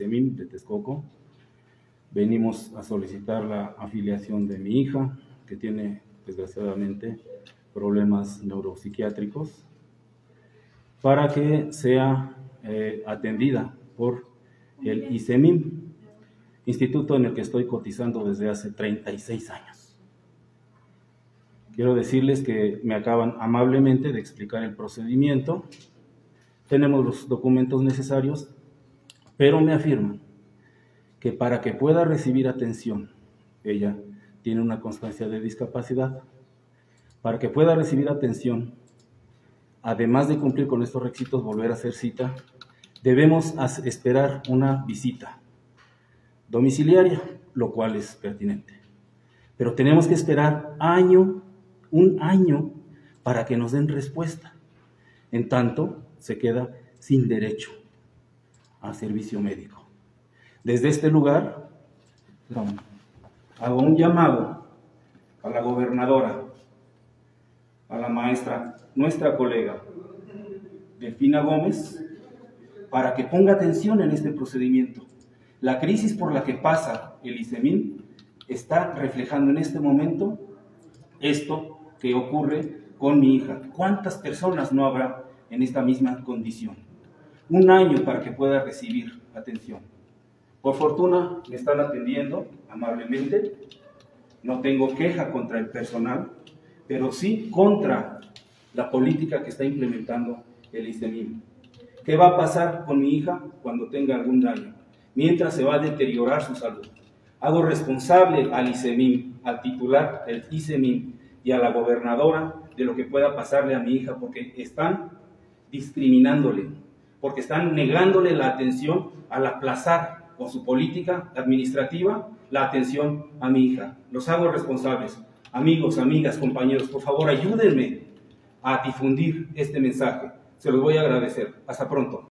ICEMIM de Texcoco. Venimos a solicitar la afiliación de mi hija, que tiene, desgraciadamente, problemas neuropsiquiátricos, para que sea atendida por el ICEMIM, instituto en el que estoy cotizando desde hace 36 años. Quiero decirles que me acaban amablemente de explicar el procedimiento. Tenemos los documentos necesarios, pero me afirman que para que pueda recibir atención, ella tiene una constancia de discapacidad, para que pueda recibir atención, además de cumplir con estos requisitos, volver a hacer cita, debemos esperar una visita domiciliaria, lo cual es pertinente. Pero tenemos que esperar un año para que nos den respuesta. En tanto, se queda sin derecho a servicio médico. Desde este lugar, hago un llamado a la gobernadora, a la maestra, nuestra colega, Delfina Gómez, para que ponga atención en este procedimiento. La crisis por la que pasa el ICEMIM está reflejando en este momento esto que ocurre con mi hija. ¿Cuántas personas no habrá en esta misma condición? Un año para que pueda recibir atención. Por fortuna me están atendiendo amablemente. No tengo queja contra el personal, pero sí contra la política que está implementando el ICEMIM. ¿Qué va a pasar con mi hija cuando tenga algún daño? Mientras se va a deteriorar su salud. Hago responsable al ICEMIM, al titular del ICEMIM y a la gobernadora de lo que pueda pasarle a mi hija, porque están discriminándole, porque están negándole la atención al aplazar con su política administrativa la atención a mi hija. Los hago responsables. Amigos, amigas, compañeros, por favor ayúdenme a difundir este mensaje. Se los voy a agradecer. Hasta pronto.